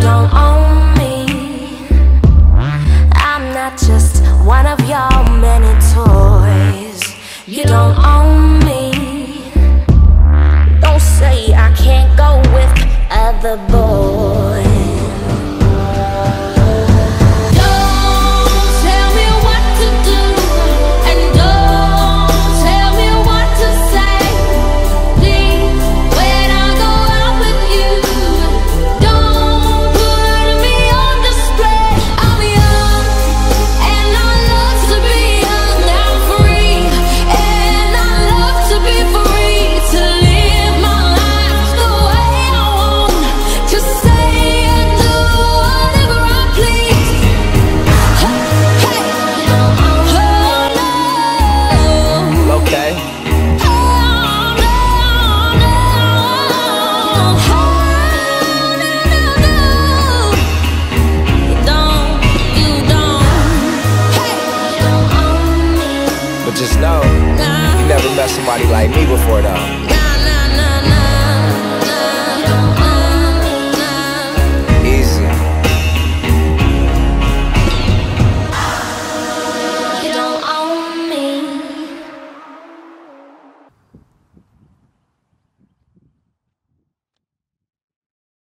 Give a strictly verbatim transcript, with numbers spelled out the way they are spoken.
don't own me. I'm not just one of your many toys. You don't own me. Don't say I can't go with other boys. Just know, you never met somebody like me before though.